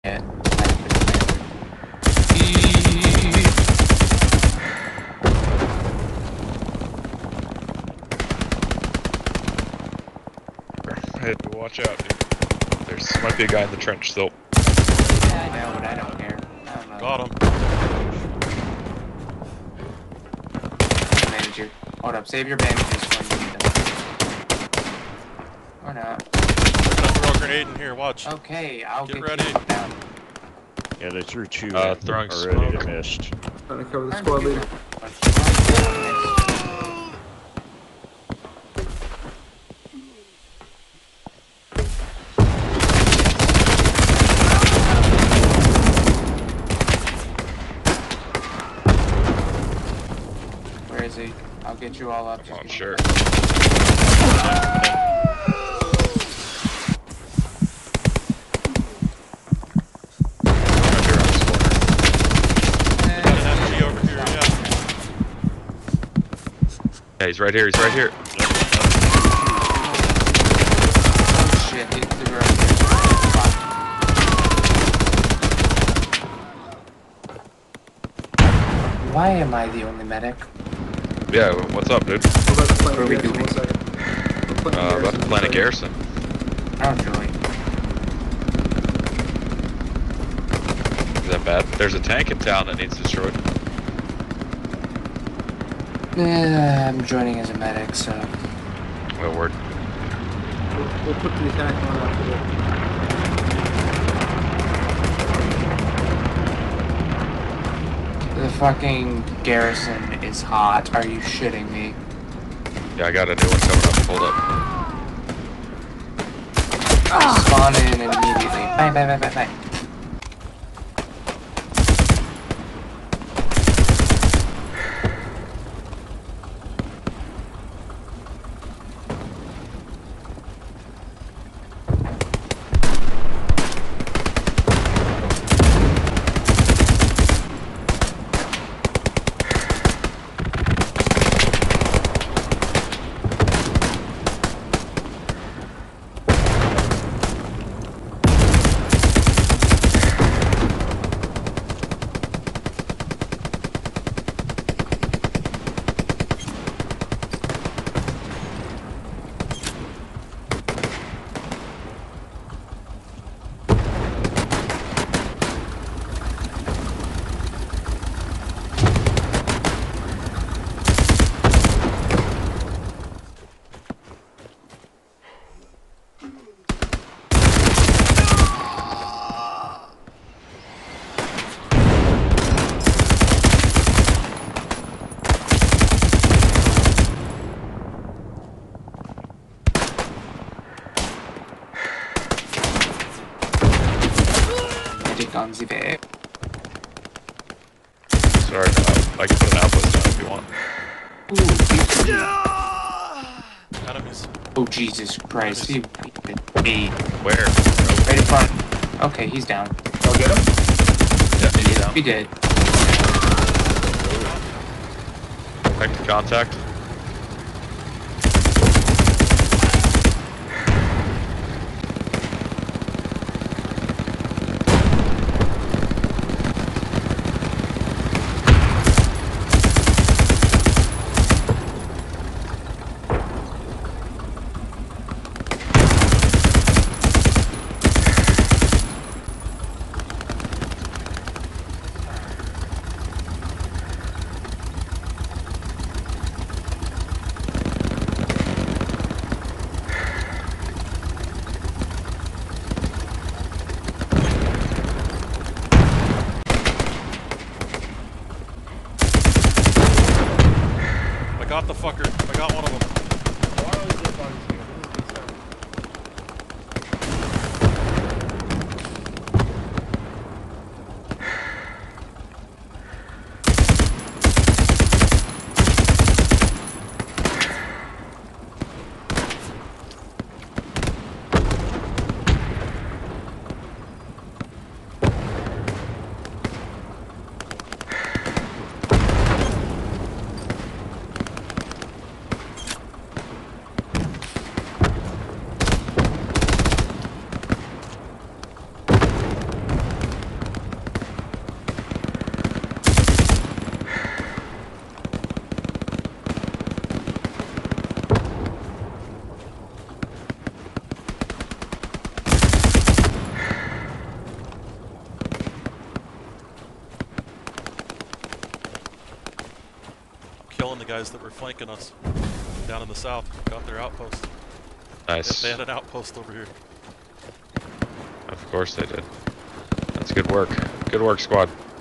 Yeah. Hey, watch out, dude. There's might be a guy in the trench still. Yeah, I know, but I don't care. I don't know. Got him. Manager. Hold up, save your bandages when you need them. Or not. I'm gonna throw a grenade in here, watch. Okay, I'll Get get ready. you down. Yeah, they threw two Throwing already. smoke. They missed. Trying to cover the squad leader. Where is he? I'll get you all up. I'm not sure. Got an MG over here, yeah. Yeah, he's right here. He's right here. Oh shit, he's the right here. Why am I the only medic? Yeah, what's up, dude? We're about to plant What are we garrison, doing? 1 second. We're planting About to plant a garrison. I don't really. Is that bad? There's a tank in town that needs destroyed. I'm joining as a medic, so. Well, word. We'll put the attack on after that. The fucking garrison is hot. Are you shitting me? Yeah, I got a new one coming up. Hold up. Spawn in immediately. Bang, bang, bang, bang, bang. On the way. Sorry, I can put an outpost down if you want. Ooh, Enemies. oh Jesus Christ, he me. Where? Right in front. Okay, he's down. I'll get him. Yeah, he's down. We did. Detect contact. I got the fucker. I got one of them. the guys that were flanking us down in the south. Got their outpost. Nice. They had an outpost over here. Of course they did. That's good work. Good work, squad.